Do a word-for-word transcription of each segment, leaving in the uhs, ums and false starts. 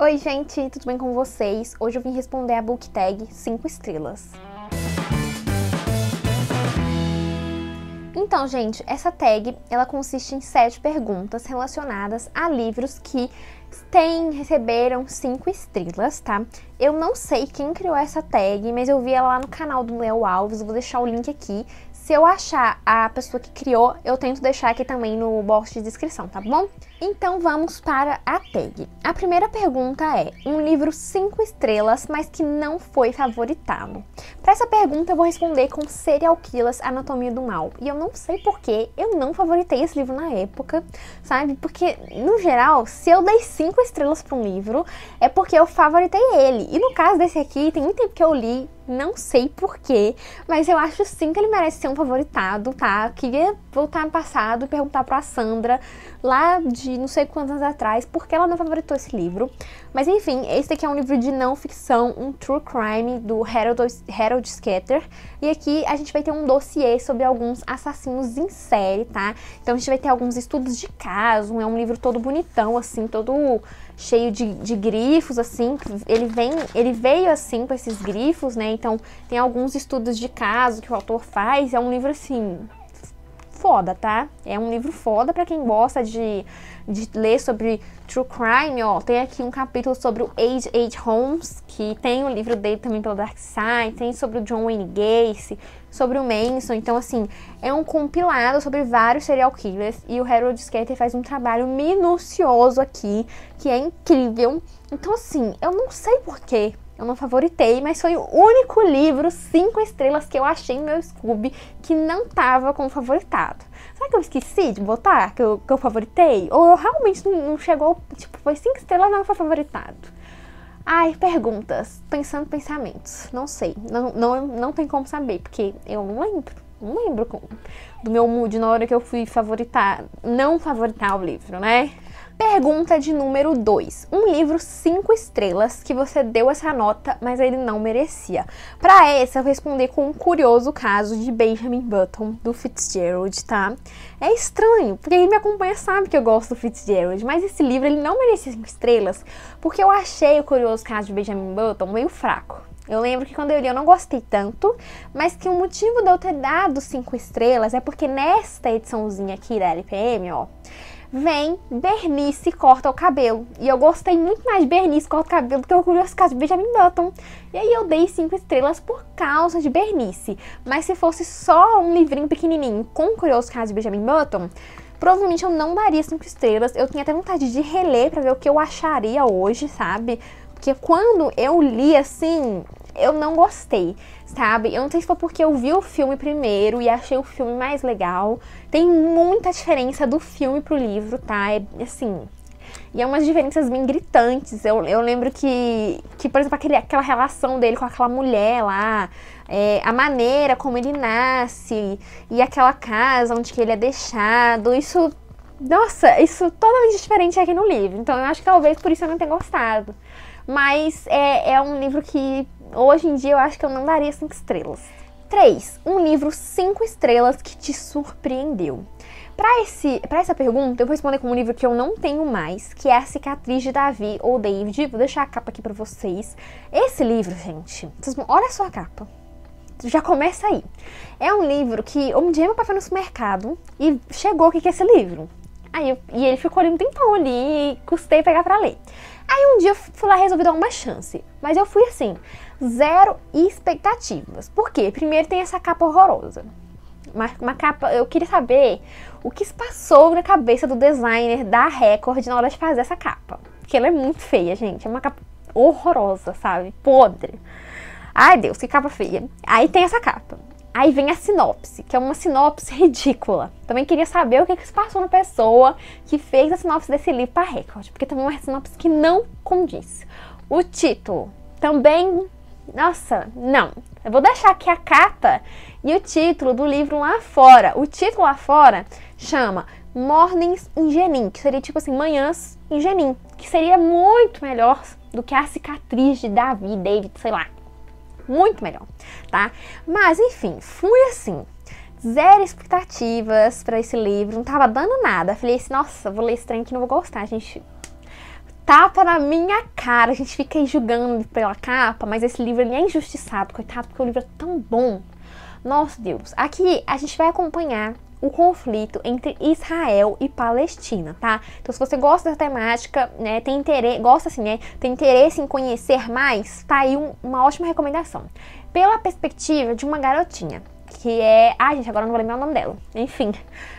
Oi gente, tudo bem com vocês? Hoje eu vim responder a book tag cinco estrelas. Então, gente, essa tag, ela consiste em sete perguntas relacionadas a livros que têm, receberam cinco estrelas, tá? Eu não sei quem criou essa tag, mas eu vi ela lá no canal do Léo Alves, eu vou deixar o link aqui. Se eu achar a pessoa que criou, eu tento deixar aqui também no box de descrição, tá bom? Então vamos para a tag. A primeira pergunta é, um livro cinco estrelas, mas que não foi favoritado. Para essa pergunta eu vou responder com Serial Killers, Anatomia do Mal. E eu não sei porquê, eu não favoritei esse livro na época, sabe? Porque, no geral, se eu dei cinco estrelas para um livro, é porque eu favoritei ele. E no caso desse aqui, tem muito tempo que eu li, não sei porquê, mas eu acho sim que ele merece ser um favoritado, tá? Eu queria voltar no passado e perguntar pra Sandra, lá de não sei quantos anos atrás, por que ela não favoritou esse livro. Mas enfim, esse aqui é um livro de não ficção, um true crime do Harold, Harold Scatter. E aqui a gente vai ter um dossiê sobre alguns assassinos em série, tá? Então a gente vai ter alguns estudos de caso, é um livro todo bonitão, assim, todo cheio de, de grifos, assim. Ele, vem, ele veio assim com esses grifos, né? Então tem alguns estudos de caso que o autor faz. É um livro assim foda, tá? É um livro foda pra quem gosta de, de ler sobre true crime, ó. Tem aqui um capítulo sobre o H H. Holmes, que tem o livro dele também pelo Dark Side, tem sobre o John Wayne Gacy, sobre o Manson. Então, assim, é um compilado sobre vários serial killers e o Harold Scatter faz um trabalho minucioso aqui, que é incrível. Então, assim, eu não sei porquê eu não favoritei, mas foi o único livro cinco estrelas que eu achei no meu Scooby que não tava como favoritado. Será que eu esqueci de botar que eu, que eu favoritei? Ou eu realmente não, não chegou, tipo, foi cinco estrelas, não foi favoritado? Ai, perguntas, pensando pensamentos, não sei, não, não, não tem como saber, porque eu não lembro, não lembro como, do meu mood na hora que eu fui favoritar, não favoritar o livro, né? Pergunta de número dois. Um livro cinco estrelas que você deu essa nota, mas ele não merecia. Para essa, eu vou responder com um curioso caso de Benjamin Button, do Fitzgerald, tá? É estranho, porque quem me acompanha sabe que eu gosto do Fitzgerald, mas esse livro ele não merecia cinco estrelas, porque eu achei o curioso caso de Benjamin Button meio fraco. Eu lembro que quando eu li eu não gostei tanto, mas que o motivo de eu ter dado cinco estrelas é porque nesta ediçãozinha aqui da L P M, ó, vem Bernice corta o cabelo. E eu gostei muito mais de Bernice corta o cabelo do que o curioso caso de Benjamin Button. E aí eu dei cinco estrelas por causa de Bernice. Mas se fosse só um livrinho pequenininho com o curioso caso de Benjamin Button, provavelmente eu não daria cinco estrelas. Eu tinha até vontade de reler pra ver o que eu acharia hoje, sabe? Porque quando eu li assim, eu não gostei, sabe? Eu não sei se foi porque eu vi o filme primeiro e achei o filme mais legal. Tem muita diferença do filme pro livro, tá? É assim, e é umas diferenças bem gritantes. Eu, eu lembro que, que, por exemplo, aquele, aquela relação dele com aquela mulher lá, é, a maneira como ele nasce e aquela casa onde que ele é deixado, isso, nossa, isso totalmente diferente aqui no livro. Então eu acho que talvez por isso eu não tenha gostado. Mas é, é um livro que hoje em dia eu acho que eu não daria cinco estrelas. três. Um livro cinco estrelas que te surpreendeu. Para esse, para essa pergunta, eu vou responder com um livro que eu não tenho mais, que é A Cicatriz de Davi ou David. Vou deixar a capa aqui para vocês. Esse livro, gente, vocês vão, olha só a capa. Já começa aí. É um livro que um dia meu pai foi no supermercado e chegou aqui que é esse livro. Aí eu, e ele ficou ali um tempão ali e custei pegar pra ler. Aí um dia eu fui lá e resolvi dar uma chance. Mas eu fui assim, zero expectativas. Por quê? Primeiro tem essa capa horrorosa. Uma, uma capa, eu queria saber o que se passou na cabeça do designer da Record na hora de fazer essa capa. Porque ela é muito feia, gente. É uma capa horrorosa, sabe? Podre. Ai, Deus, que capa feia. Aí tem essa capa. Aí vem a sinopse, que é uma sinopse ridícula. Também queria saber o que, que se passou na pessoa que fez a sinopse desse livro para Record, porque também é uma sinopse que não condiz. O título também, nossa, não. Eu vou deixar aqui a capa e o título do livro lá fora. O título lá fora chama Mornings in Jenin, que seria tipo assim, Manhãs em Jenin, que seria muito melhor do que A Cicatriz de Davi, David, sei lá. Muito melhor, tá? Mas, enfim, fui assim, zero expectativas pra esse livro, não tava dando nada. Falei assim, nossa, vou ler esse trem que não vou gostar, gente. tapa na minha cara. A gente fica aí julgando pela capa, mas esse livro ele é injustiçado, coitado, porque o livro é tão bom. Nossa, Deus. Aqui a gente vai acompanhar o conflito entre Israel e Palestina, tá? Então, se você gosta dessa temática, né, tem interesse, gosta assim, né, tem interesse em conhecer mais, tá aí um, uma ótima recomendação. Pela perspectiva de uma garotinha, que é... Ah, gente, agora eu não vou lembrar o nome dela. Enfim.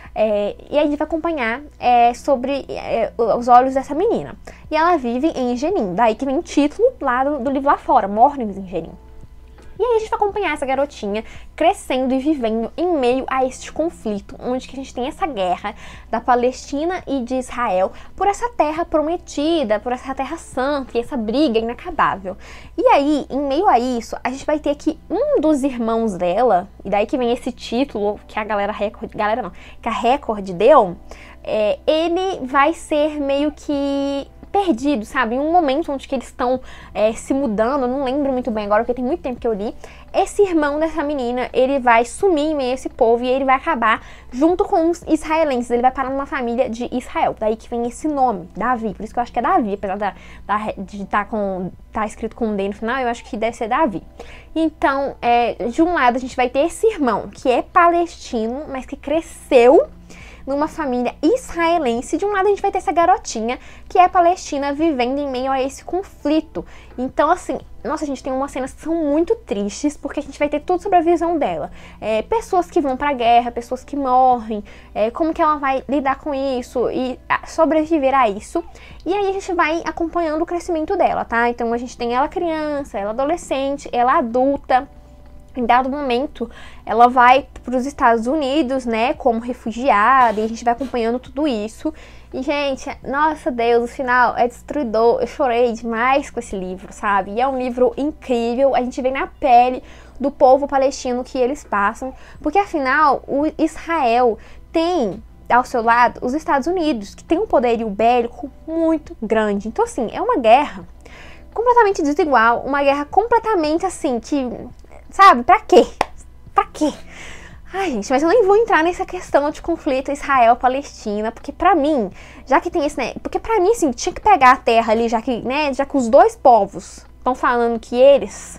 É, e a gente vai acompanhar é, sobre é, os olhos dessa menina. E ela vive em Jenin. Daí que vem o título lá do, do livro lá fora, Mornings em Jenin. E aí a gente vai acompanhar essa garotinha crescendo e vivendo em meio a este conflito, onde que a gente tem essa guerra da Palestina e de Israel por essa terra prometida, por essa terra santa e essa briga inacabável. E aí, em meio a isso, a gente vai ter que um dos irmãos dela, e daí que vem esse título que a galera Record, galera não, que a Record deu, é, ele vai ser meio que perdido, sabe? Em um momento onde que eles estão é, se mudando, eu não lembro muito bem agora, porque tem muito tempo que eu li, esse irmão dessa menina, ele vai sumir em meio a esse povo e ele vai acabar junto com os israelenses, ele vai parar numa família de Israel, daí que vem esse nome, Davi, por isso que eu acho que é Davi, apesar da, da, de estar com, tá escrito com um D no final, eu acho que deve ser Davi. Então, é, de um lado a gente vai ter esse irmão, que é palestino, mas que cresceu numa família israelense. De um lado a gente vai ter essa garotinha que é palestina vivendo em meio a esse conflito. Então assim, nossa, a gente tem umas cenas que são muito tristes, porque a gente vai ter tudo sobre a visão dela. É, pessoas que vão pra guerra, pessoas que morrem, é, como que ela vai lidar com isso e sobreviver a isso. E aí a gente vai acompanhando o crescimento dela, tá? Então a gente tem ela criança, ela adolescente, ela adulta. Em dado momento, ela vai para os Estados Unidos, né, como refugiada, e a gente vai acompanhando tudo isso. E, gente, nossa Deus, o final é destruidor. Eu chorei demais com esse livro, sabe? E é um livro incrível, a gente vê na pele do povo palestino que eles passam, porque, afinal, o Israel tem ao seu lado os Estados Unidos, que tem um poderio bélico muito grande. Então, assim, é uma guerra completamente desigual, uma guerra completamente, assim, que... Sabe? Pra quê? Pra quê? Ai, gente, mas eu nem vou entrar nessa questão de conflito Israel-Palestina, porque pra mim, já que tem esse, né? Porque pra mim, assim, tinha que pegar a terra ali, já que, né? Já que os dois povos estão falando que eles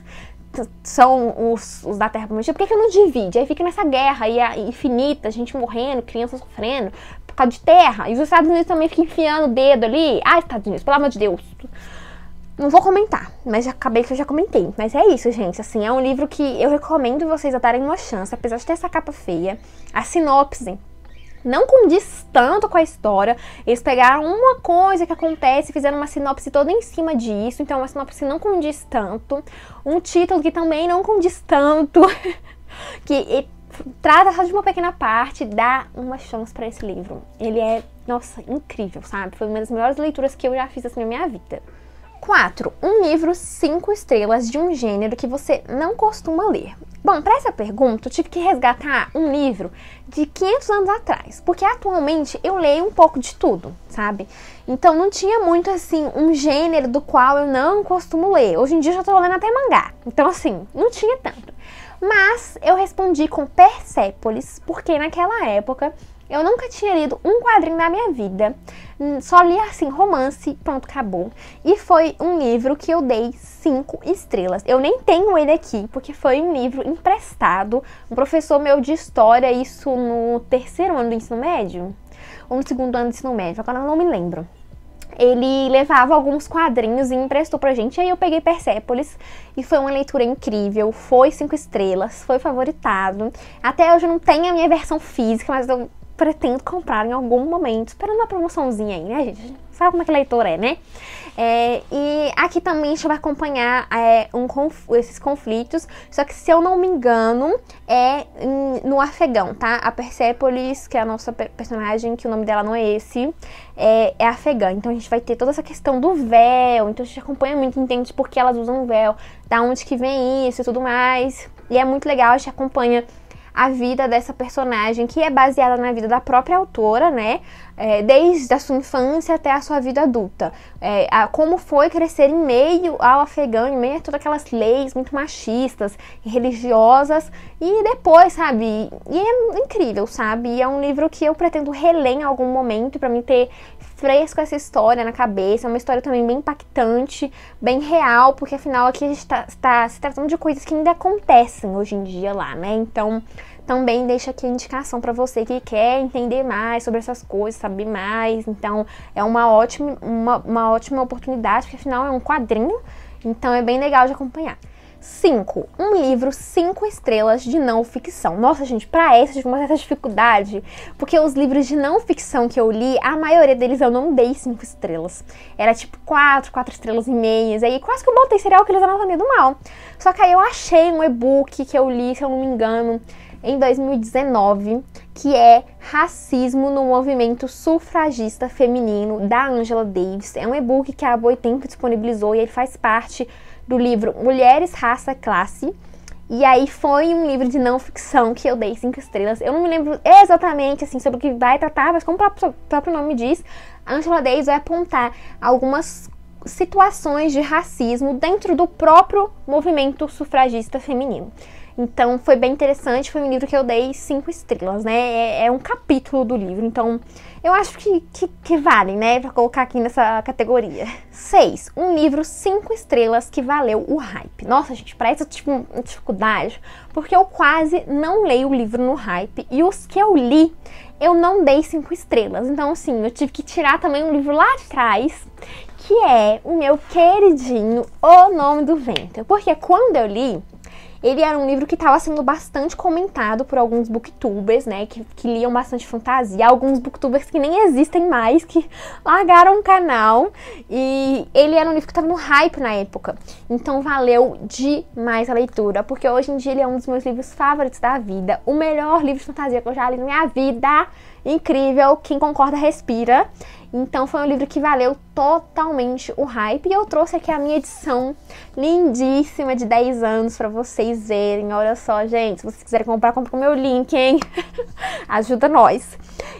são os, os da terra prometida, por que que eu não divide? Aí fica nessa guerra aí, infinita, gente morrendo, crianças sofrendo por causa de terra. E os Estados Unidos também ficam enfiando o dedo ali. Ai, Estados Unidos, pelo amor de Deus. Não vou comentar, mas já acabei que eu já comentei. Mas é isso, gente. Assim, é um livro que eu recomendo vocês a darem uma chance, apesar de ter essa capa feia. A sinopse não condiz tanto com a história. Eles pegaram uma coisa que acontece e fizeram uma sinopse toda em cima disso. Então, a sinopse não condiz tanto. Um título que também não condiz tanto. que trata só de uma pequena parte. Dá uma chance pra esse livro. Ele é, nossa, incrível, sabe? Foi uma das melhores leituras que eu já fiz assim na minha vida. quatro. Um livro cinco estrelas de um gênero que você não costuma ler. Bom, para essa pergunta eu tive que resgatar um livro de quinhentos anos atrás, porque atualmente eu leio um pouco de tudo, sabe? Então não tinha muito assim um gênero do qual eu não costumo ler. Hoje em dia eu já tô lendo até mangá, então assim, não tinha tanto. Mas eu respondi com Persépolis, porque naquela época eu nunca tinha lido um quadrinho na minha vida, só li assim, romance, pronto, acabou. E foi um livro que eu dei cinco estrelas. Eu nem tenho ele aqui, porque foi um livro emprestado. Um professor meu de história, isso no terceiro ano do ensino médio, ou no segundo ano do ensino médio, agora eu não me lembro. Ele levava alguns quadrinhos e emprestou pra gente, aí eu peguei Persépolis e foi uma leitura incrível, foi cinco estrelas, foi favoritado. Até hoje eu não tenho a minha versão física, mas eu pretendo comprar em algum momento, esperando uma promoçãozinha aí, né, gente? Sabe como é que leitor é, né? É, e aqui também a gente vai acompanhar é, um conf esses conflitos, só que se eu não me engano, é em, no Afegão, tá? A Persépolis, que é a nossa personagem, que o nome dela não é esse, é, é afegã. Então a gente vai ter toda essa questão do véu, então a gente acompanha muito, entende por que elas usam véu, da onde que vem isso e tudo mais. E é muito legal, a gente acompanha a vida dessa personagem, que é baseada na vida da própria autora, né? é, desde a sua infância até a sua vida adulta. É, a, como foi crescer em meio ao Afegão, em meio a todas aquelas leis muito machistas e religiosas, e depois, sabe, e é incrível, sabe, e é um livro que eu pretendo reler em algum momento pra mim ter fresco essa história na cabeça. É uma história também bem impactante, bem real, porque afinal aqui a gente tá, tá se tratando de coisas que ainda acontecem hoje em dia lá, né, então também deixa aqui a indicação para você que quer entender mais sobre essas coisas, saber mais. Então é uma ótima, uma, uma ótima oportunidade, porque afinal é um quadrinho, então é bem legal de acompanhar. cinco. Um livro cinco estrelas de não ficção. Nossa, gente, pra essa eu tive uma certa dificuldade, porque os livros de não ficção que eu li, a maioria deles eu não dei cinco estrelas. Era tipo quatro, quatro estrelas e meias, aí quase que eu botei Serial Killers da Anatomia do Mal. Só que aí eu achei um e-book que eu li, se eu não me engano, em dois mil e dezenove, que é Racismo no Movimento Sufragista Feminino, da Angela Davis. É um e-book que a Boitempo disponibilizou e ele faz parte do livro Mulheres, Raça, Classe. E aí foi um livro de não ficção que eu dei cinco estrelas. Eu não me lembro exatamente assim sobre o que vai tratar, mas como o próprio, próprio nome diz, a Angela Davis vai apontar algumas situações de racismo dentro do próprio movimento sufragista feminino. Então foi bem interessante, foi um livro que eu dei cinco estrelas, né? É, é um capítulo do livro, então eu acho que, que, que vale, né? Pra colocar aqui nessa categoria. seis. Um livro cinco estrelas que valeu o hype. Nossa, gente, pra essa tipo, dificuldade, porque eu quase não leio o livro no hype, e os que eu li, eu não dei cinco estrelas. Então, assim, eu tive que tirar também um livro lá de trás, que é o meu queridinho O Nome do Vento. Porque quando eu li, ele era um livro que estava sendo bastante comentado por alguns booktubers, né, que, que liam bastante fantasia, alguns booktubers que nem existem mais, que largaram o canal, e ele era um livro que estava no hype na época, então valeu demais a leitura, porque hoje em dia ele é um dos meus livros favoritos da vida, o melhor livro de fantasia que eu já li na minha vida, incrível, quem concorda respira. Então foi um livro que valeu totalmente o hype, e eu trouxe aqui a minha edição lindíssima de dez anos pra vocês verem. Olha só, gente, se vocês quiserem comprar, compra com o meu link, hein? Ajuda nós.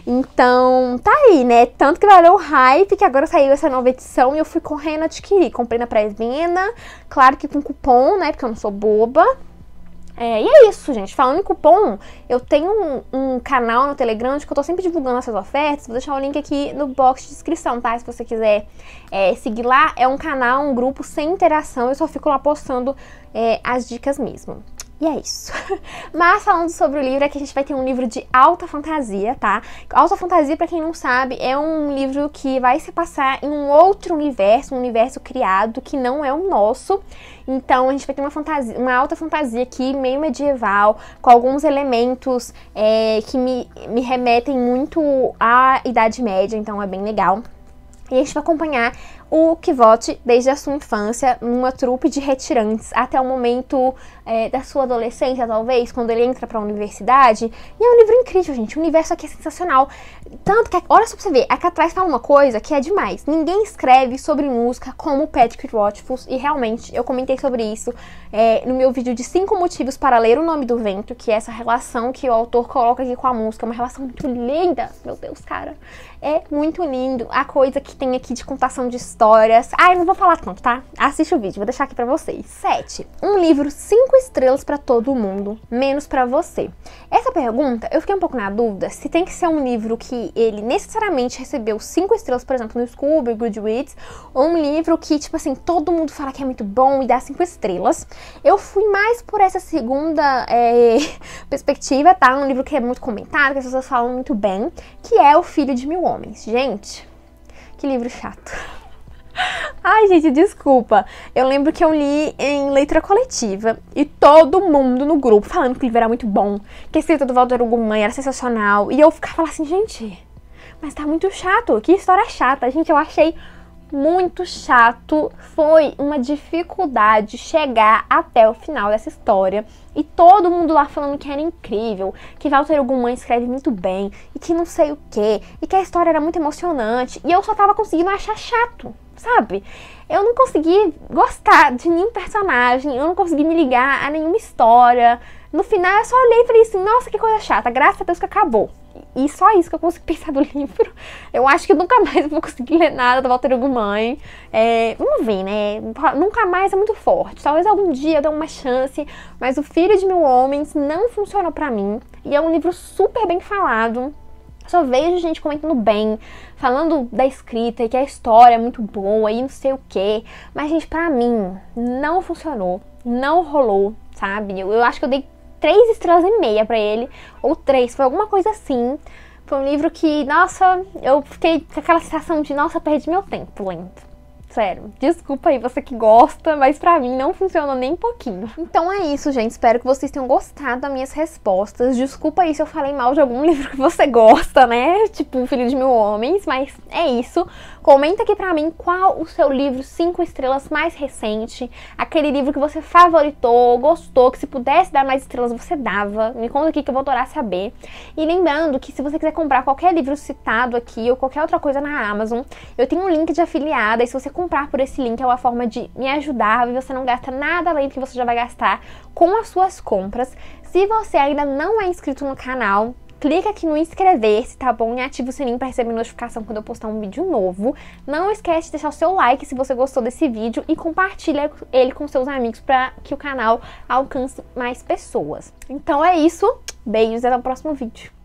Então, tá aí, né? Tanto que valeu o hype, que agora saiu essa nova edição e eu fui correndo adquirir. Comprei na pré-venda, claro que com cupom, né? Porque eu não sou boba. É, e é isso, gente. Falando em cupom, eu tenho um, um canal no Telegram que eu tô sempre divulgando essas ofertas. Vou deixar o link aqui no box de descrição, tá? Se você quiser é, seguir lá. É um canal, um grupo sem interação. Eu só fico lá postando é, as dicas mesmo. E é isso. Mas falando sobre o livro, aqui a gente vai ter um livro de alta fantasia, tá? Alta fantasia, pra quem não sabe, é um livro que vai se passar em um outro universo, um universo criado que não é o nosso. Então a gente vai ter uma fantasia, uma alta fantasia aqui, meio medieval, com alguns elementos é, que me, me remetem muito à Idade Média, então é bem legal. E a gente vai acompanhar o Kvothe desde a sua infância, numa trupe de retirantes, até o momento é, da sua adolescência, talvez, quando ele entra pra universidade. E é um livro incrível, gente. O universo aqui é sensacional. Tanto que, olha só pra você ver, aqui atrás fala uma coisa que é demais. Ninguém escreve sobre música como o Patrick Rothfuss, e realmente, eu comentei sobre isso é, no meu vídeo de cinco motivos para ler O Nome do Vento, que é essa relação que o autor coloca aqui com a música, uma relação muito linda. Meu Deus, cara. É muito lindo. A coisa que tem aqui de contação de histórias. Ah, eu não vou falar tanto, tá? Assiste o vídeo, vou deixar aqui pra vocês. sete. Um livro cinco estrelas pra todo mundo, menos pra você. Essa pergunta, eu fiquei um pouco na dúvida se tem que ser um livro que ele necessariamente recebeu cinco estrelas, por exemplo, no Scooby, Goodreads, ou um livro que, tipo assim, todo mundo fala que é muito bom e dá cinco estrelas. Eu fui mais por essa segunda é, perspectiva, tá? Um livro que é muito comentado, que as pessoas falam muito bem, que é O Filho de Mil Homens. Gente, que livro chato. Ai, gente, desculpa. Eu lembro que eu li em leitura coletiva e todo mundo no grupo falando que o livro era muito bom, que a escrita do Valdir Hugo Mãe era sensacional. E eu ficava assim, gente, mas tá muito chato. Que história chata. Gente, eu achei muito chato. Foi uma dificuldade chegar até o final dessa história. E todo mundo lá falando que era incrível, que Valdir Hugo Mãe escreve muito bem, e que não sei o que, e que a história era muito emocionante. E eu só tava conseguindo achar chato, sabe? Eu não consegui gostar de nenhum personagem, eu não consegui me ligar a nenhuma história. No final eu só olhei e falei assim, nossa, que coisa chata, graças a Deus que acabou. E só isso que eu consigo pensar do livro. Eu acho que eu nunca mais vou conseguir ler nada da Walter Ugumãe. É, vamos ver, né? Nunca mais é muito forte. Talvez algum dia eu dê uma chance, mas O Filho de Mil Homens não funcionou pra mim. E é um livro super bem falado. Só vejo gente comentando bem, falando da escrita e que a história é muito boa e não sei o quê. Mas, gente, pra mim, não funcionou. Não rolou, sabe? Eu, eu acho que eu dei três estrelas e meia pra ele, ou três, foi alguma coisa assim. Foi um livro que, nossa, eu fiquei com aquela sensação de, nossa, perdi meu tempo lendo. Sério, desculpa aí você que gosta, mas pra mim não funcionou nem um pouquinho. Então é isso, gente. Espero que vocês tenham gostado das minhas respostas. Desculpa aí se eu falei mal de algum livro que você gosta, né? Tipo O Filho de Mil Homens, mas é isso. Comenta aqui pra mim qual o seu livro cinco estrelas mais recente. Aquele livro que você favoritou, gostou, que se pudesse dar mais estrelas você dava. Me conta aqui que eu vou adorar saber. E lembrando que se você quiser comprar qualquer livro citado aqui ou qualquer outra coisa na Amazon, eu tenho um link de afiliada e se você comprar por esse link é uma forma de me ajudar e você não gasta nada além do que você já vai gastar com as suas compras. Se você ainda não é inscrito no canal, clica aqui no inscrever-se, tá bom? E ativa o sininho para receber notificação quando eu postar um vídeo novo. Não esquece de deixar o seu like se você gostou desse vídeo e compartilha ele com seus amigos para que o canal alcance mais pessoas. Então é isso, beijos e até o próximo vídeo.